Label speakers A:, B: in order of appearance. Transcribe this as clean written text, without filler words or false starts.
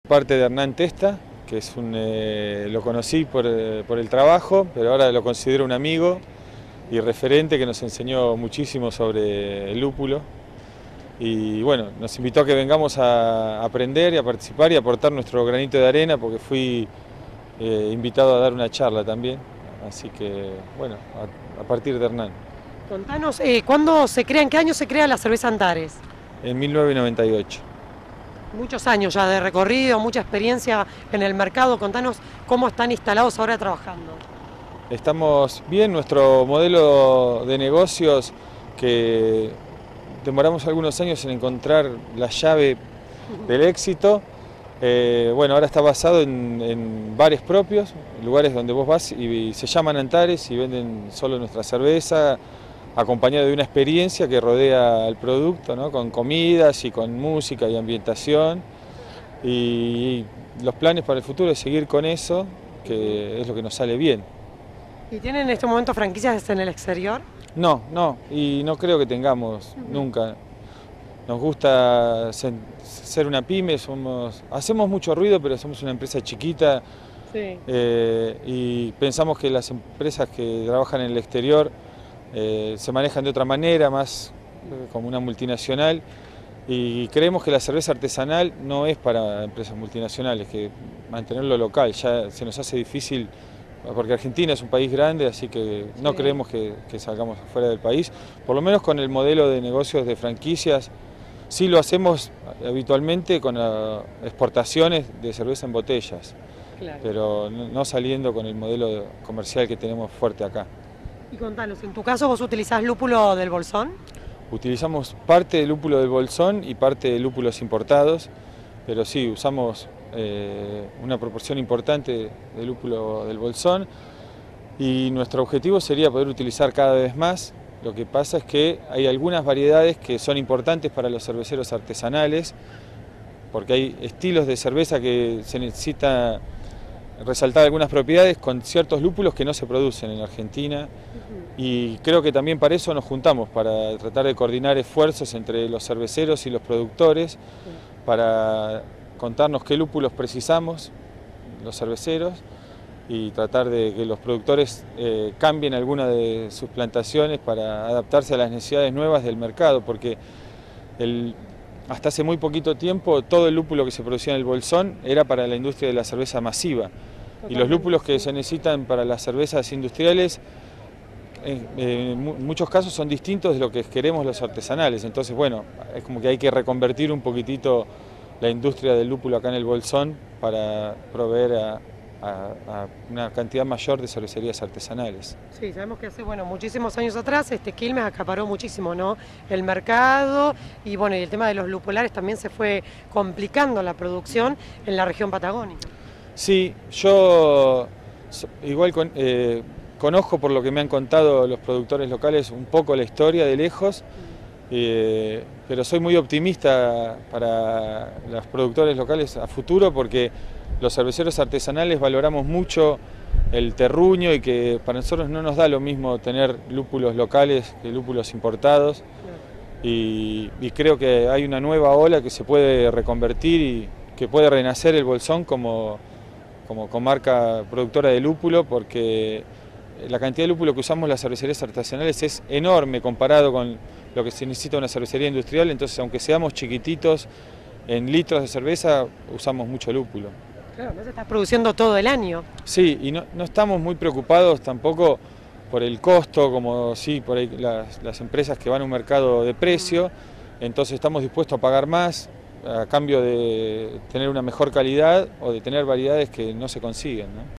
A: Parte de Hernán Testa, que es lo conocí por el trabajo, pero ahora lo considero un amigo y referente que nos enseñó muchísimo sobre el lúpulo. Y bueno, nos invitó a que vengamos a aprender y a participar y a aportar nuestro granito de arena, porque fui invitado a dar una charla también. Así que bueno, a partir de Hernán.
B: Contanos, ¿cuándo se crea, en qué año se crea la cerveza Antares?
A: En 1998.
B: Muchos años ya de recorrido, mucha experiencia en el mercado. Contanos cómo están instalados ahora trabajando.
A: Estamos bien, nuestro modelo de negocios, que demoramos algunos años en encontrar la llave del éxito. Bueno, ahora está basado en bares propios, lugares donde vos vas y se llaman Antares y venden solo nuestra cerveza, acompañado de una experiencia que rodea el producto, ¿no? Con comidas y con música y ambientación. Y los planes para el futuro es seguir con eso, que es lo que nos sale bien.
B: ¿Y tienen en este momento franquicias en el exterior?
A: No, y no creo que tengamos nunca. Nos gusta ser una pyme, hacemos mucho ruido, pero somos una empresa chiquita.
B: Sí.
A: Y pensamos que las empresas que trabajan en el exterior se manejan de otra manera, más como una multinacional, y creemos que la cerveza artesanal no es para empresas multinacionales, que mantenerlo local ya se nos hace difícil, porque Argentina es un país grande, así que no creemos que salgamos afuera del país, por lo menos con el modelo de negocios de franquicias. Sí lo hacemos habitualmente con exportaciones de cerveza en botellas,
B: Claro.
A: pero no saliendo con el modelo comercial que tenemos fuerte acá.
B: Y contanos, en tu caso vos utilizás lúpulo del Bolsón.
A: Utilizamos parte del lúpulo del Bolsón y parte de lúpulos importados, pero sí, usamos una proporción importante de lúpulo del Bolsón, y nuestro objetivo sería poder utilizar cada vez más. Lo que pasa es que hay algunas variedades que son importantes para los cerveceros artesanales, porque hay estilos de cerveza que se necesita resaltar algunas propiedades con ciertos lúpulos que no se producen en Argentina, y creo que también para eso nos juntamos, para tratar de coordinar esfuerzos entre los cerveceros y los productores, para contarnos qué lúpulos precisamos, los cerveceros, y tratar de que los productores cambien alguna de sus plantaciones para adaptarse a las necesidades nuevas del mercado, porque hasta hace muy poquito tiempo todo el lúpulo que se producía en el Bolsón era para la industria de la cerveza masiva. Y los lúpulos que se necesitan para las cervezas industriales en muchos casos son distintos de lo que queremos los artesanales. Entonces, bueno, es como que hay que reconvertir un poquitito la industria del lúpulo acá en el Bolsón para proveer a una cantidad mayor de cervecerías artesanales.
B: Sí, sabemos que hace muchísimos años atrás Quilmes acaparó muchísimo, ¿no?, el mercado, y bueno, y el tema de los lupulares también se fue complicando la producción en la región patagónica.
A: Sí, yo igual conozco, por lo que me han contado los productores locales, un poco la historia de lejos, pero soy muy optimista para los productores locales a futuro, porque los cerveceros artesanales valoramos mucho el terruño, y que para nosotros no nos da lo mismo tener lúpulos locales que lúpulos importados. Y creo que hay una nueva ola que se puede reconvertir y que puede renacer el Bolsón como comarca productora de lúpulo, porque la cantidad de lúpulo que usamos las cervecerías artesanales es enorme comparado con lo que se necesita una cervecería industrial. Entonces, aunque seamos chiquititos en litros de cerveza, usamos mucho lúpulo.
B: Claro, no se está produciendo todo el año.
A: Sí, y no estamos muy preocupados tampoco por el costo, como sí por ahí las empresas que van a un mercado de precio. Entonces estamos dispuestos a pagar más a cambio de tener una mejor calidad o de tener variedades que no se consiguen, ¿no?